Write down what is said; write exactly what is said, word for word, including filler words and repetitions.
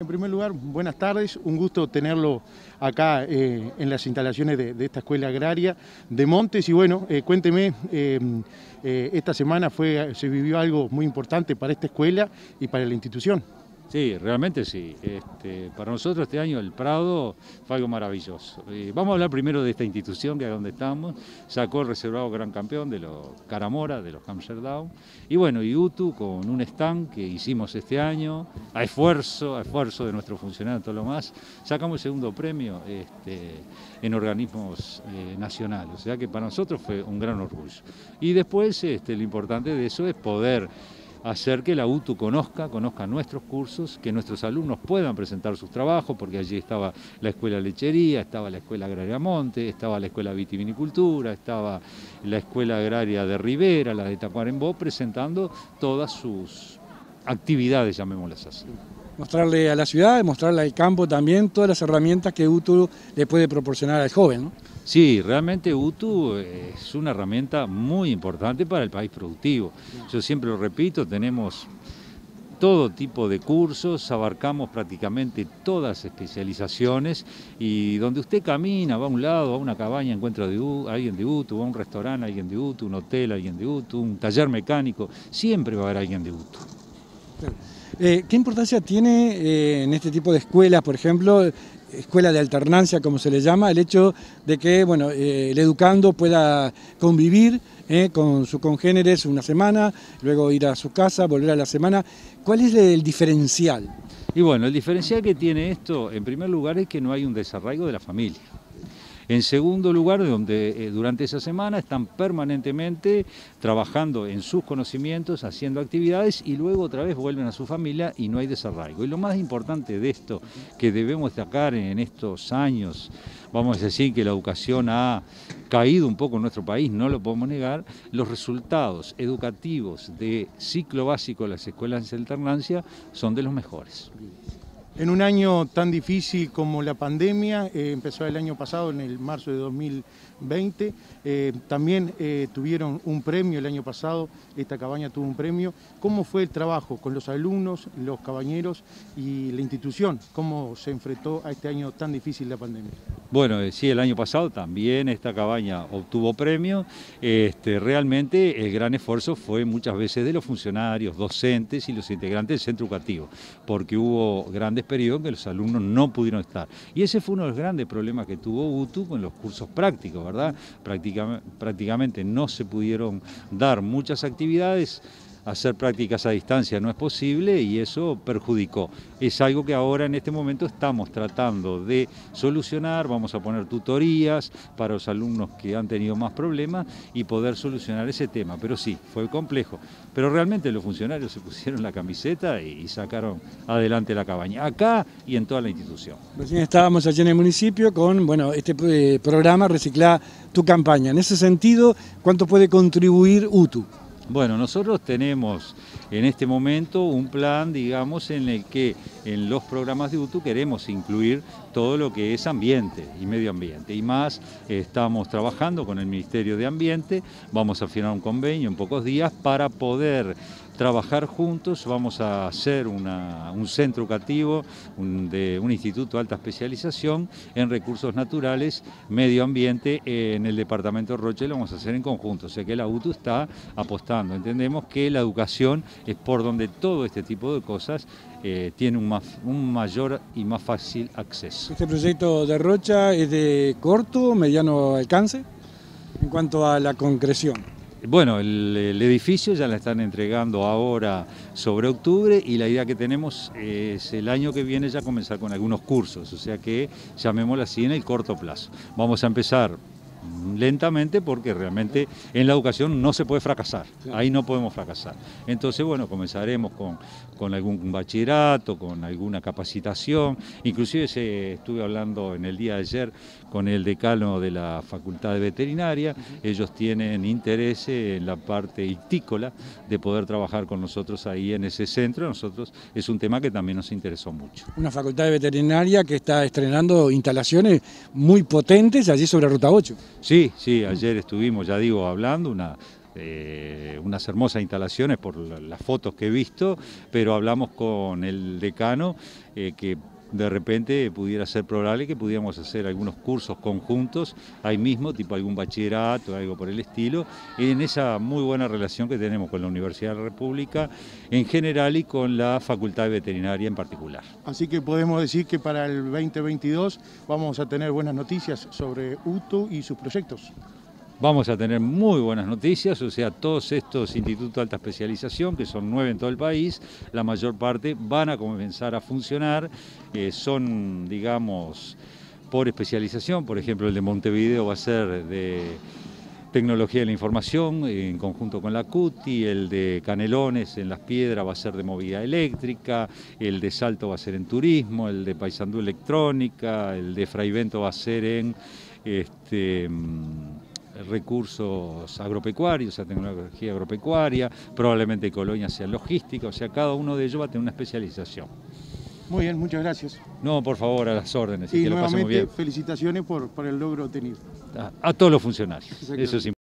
En primer lugar, buenas tardes, un gusto tenerlo acá eh, en las instalaciones de, de esta escuela agraria de Montes y bueno, eh, cuénteme, eh, eh, esta semana fue, se vivió algo muy importante para esta escuela y para la institución. Sí, realmente sí. Este, para nosotros este año el Prado fue algo maravilloso. Eh, vamos a hablar primero de esta institución que es donde estamos. Sacó el reservado gran campeón de los Caramora, de los Hampshire Down. Y bueno, y UTU con un stand que hicimos este año, a esfuerzo, a esfuerzo de nuestros funcionarios y todo lo más, sacamos el segundo premio este, en organismos eh, nacionales. O sea que para nosotros fue un gran orgullo. Y después este, lo importante de eso es poder hacer que la UTU conozca, conozca nuestros cursos, que nuestros alumnos puedan presentar sus trabajos, porque allí estaba la Escuela Lechería, estaba la Escuela Agraria Monte, estaba la Escuela Vitivinicultura, estaba la Escuela Agraria de Rivera, la de Tacuarembó, presentando todas sus actividades, llamémoslas así. Mostrarle a la ciudad, mostrarle al campo también todas las herramientas que UTU le puede proporcionar al joven, ¿no? Sí, realmente UTU es una herramienta muy importante para el país productivo. Yo siempre lo repito, tenemos todo tipo de cursos, abarcamos prácticamente todas las especializaciones y donde usted camina, va a un lado, a una cabaña, encuentra de U, alguien de UTU, va a un restaurante, alguien de UTU, un hotel, alguien de UTU, un taller mecánico, siempre va a haber alguien de UTU. Eh, ¿Qué importancia tiene eh, en este tipo de escuelas, por ejemplo, escuela de alternancia, como se le llama, el hecho de que bueno, eh, el educando pueda convivir eh, con sus congéneres una semana, luego ir a su casa, volver a la semana? ¿Cuál es el diferencial? Y bueno, el diferencial que tiene esto, en primer lugar, es que no hay un desarraigo de la familia. En segundo lugar, donde eh, durante esa semana están permanentemente trabajando en sus conocimientos, haciendo actividades y luego otra vez vuelven a su familia y no hay desarraigo. Y lo más importante de esto que debemos destacar en estos años, vamos a decir que la educación ha caído un poco en nuestro país, no lo podemos negar, los resultados educativos de ciclo básico de las escuelas de alternancia son de los mejores. En un año tan difícil como la pandemia, eh, empezó el año pasado, en el marzo de dos mil veinte, eh, también eh, tuvieron un premio el año pasado, esta cabaña tuvo un premio. ¿Cómo fue el trabajo con los alumnos, los cabañeros y la institución? ¿Cómo se enfrentó a este año tan difícil de la pandemia? Bueno, eh, sí, el año pasado también esta cabaña obtuvo premio. Este, realmente el gran esfuerzo fue muchas veces de los funcionarios, docentes y los integrantes del centro educativo, porque hubo grandes periodos en que los alumnos no pudieron estar. Y ese fue uno de los grandes problemas que tuvo UTU con los cursos prácticos, ¿verdad? Prácticamente, prácticamente no se pudieron dar muchas actividades. Hacer prácticas a distancia no es posible y eso perjudicó. Es algo que ahora en este momento estamos tratando de solucionar, vamos a poner tutorías para los alumnos que han tenido más problemas y poder solucionar ese tema. Pero sí, fue complejo. Pero realmente los funcionarios se pusieron la camiseta y sacaron adelante la cabaña, acá y en toda la institución. Recién estábamos allí en el municipio con bueno, este eh, programa Reciclá tu campaña. En ese sentido, ¿cuánto puede contribuir UTU? Bueno, nosotros tenemos en este momento un plan, digamos, en el que en los programas de UTU queremos incluir todo lo que es ambiente y medio ambiente. Y más, estamos trabajando con el Ministerio de Ambiente, vamos a firmar un convenio en pocos días para poder trabajar juntos. Vamos a hacer una, un centro educativo, un, de un instituto de alta especialización en recursos naturales, medio ambiente, eh, en el departamento de Roche, lo vamos a hacer en conjunto. O sea que la UTU está apostando. Entendemos que la educación es por donde todo este tipo de cosas eh, tiene un, más, un mayor y más fácil acceso. ¿Este proyecto de Rocha es de corto o mediano alcance en cuanto a la concreción? Bueno, el, el edificio ya la están entregando ahora sobre octubre y la idea que tenemos es el año que viene ya comenzar con algunos cursos, o sea que llamémoslo así en el corto plazo. Vamos a empezar lentamente porque realmente en la educación no se puede fracasar, ahí no podemos fracasar. Entonces, bueno, comenzaremos con, con algún bachillerato, con alguna capacitación, inclusive se, estuve hablando en el día de ayer con el decano de la Facultad de Veterinaria, ellos tienen interés en la parte ictícola de poder trabajar con nosotros ahí en ese centro. Nosotros es un tema que también nos interesó mucho. Una Facultad de Veterinaria que está estrenando instalaciones muy potentes allí sobre Ruta ocho. Sí, sí, ayer estuvimos, ya digo, hablando, una, eh, unas hermosas instalaciones por la, las fotos que he visto, pero hablamos con el decano eh, que de repente pudiera ser probable que pudiéramos hacer algunos cursos conjuntos ahí mismo, tipo algún bachillerato, algo por el estilo, en esa muy buena relación que tenemos con la Universidad de la República en general y con la Facultad de Veterinaria en particular. Así que podemos decir que para el veinte veintidós vamos a tener buenas noticias sobre U T U y sus proyectos. Vamos a tener muy buenas noticias, o sea, todos estos institutos de alta especialización, que son nueve en todo el país, la mayor parte van a comenzar a funcionar, eh, son, digamos, por especialización. Por ejemplo, el de Montevideo va a ser de tecnología de la información en conjunto con la CUTI, el de Canelones en Las Piedras va a ser de movilidad eléctrica, el de Salto va a ser en turismo, el de Paysandú electrónica, el de Fraivento va a ser en este, recursos agropecuarios, o sea, tecnología agropecuaria, probablemente Colonia sea logística, o sea, cada uno de ellos va a tener una especialización. Muy bien, muchas gracias. No, por favor, a las órdenes, y y que lo pasemos bien. Felicitaciones por, por el logro obtenido. A, a todos los funcionarios, eso es importante.